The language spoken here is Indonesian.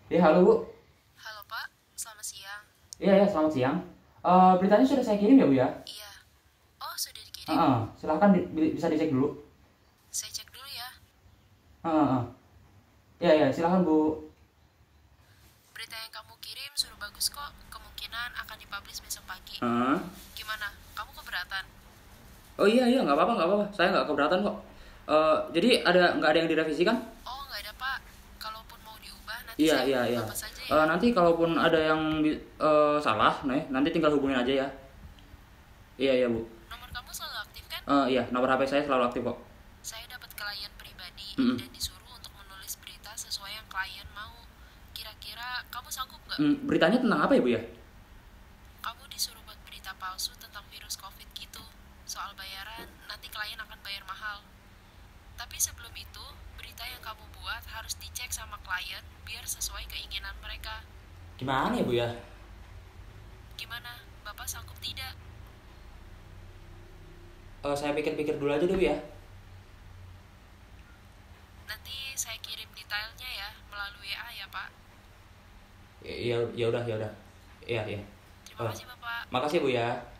Ya, halo Bu. Halo Pak, selamat siang. Iya, ya, selamat siang. Beritanya sudah saya kirim ya, Bu ya? Iya. Oh, sudah dikirim? Silahkan bisa dicek dulu. Saya cek dulu ya. Heeh. Iya, ya, silahkan Bu. Berita yang kamu kirim sudah bagus kok. Kemungkinan akan dipublish besok pagi. Heeh. Gimana? Kamu keberatan? Oh iya, iya, nggak apa-apa, nggak apa-apa. Saya nggak keberatan kok. Jadi nggak ada yang direvisi kan? Oh, nggak ada Pak. Kalaupun mau diubah, nanti Iya, saya iya, hubungi iya. Bapak saja ya. Nanti kalaupun ada yang salah, nih, nanti tinggal hubungin aja ya. Iya, iya, Bu. Nomor kamu selalu aktif kan? Iya, nomor HP saya selalu aktif kok. Saya dapat klien pribadi Mm-mm. dan disuruh untuk menulis berita sesuai yang klien mau. Kira-kira kamu sanggup nggak? Beritanya tentang apa ya, Bu ya? Kamu disuruh buat berita palsu tentang virus COVID gitu. Soal bayaran, nanti klien akan bayar mahal. Tapi sebelum itu, berita yang kamu buat harus dicek sama klien biar sesuai keinginan mereka. Gimana ya, Bu ya? Gimana? Bapak sanggup tidak? Saya pikir-pikir dulu aja dulu ya. Nanti saya kirim detailnya ya melalui WA ya, Pak. Ya, ya udah, ya udah. Iya, iya. Terima kasih, Bapak. Makasih Bu ya.